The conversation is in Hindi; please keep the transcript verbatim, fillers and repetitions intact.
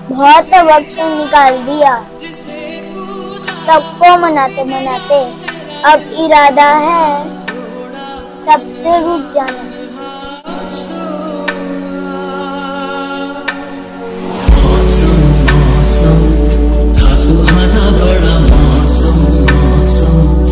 बहुत वक्त निकाल दिया सबको मनाते मनाते, अब इरादा है सबसे रुक जाना। मौसम मौसम था सुहाना बड़ा मौसम मौसम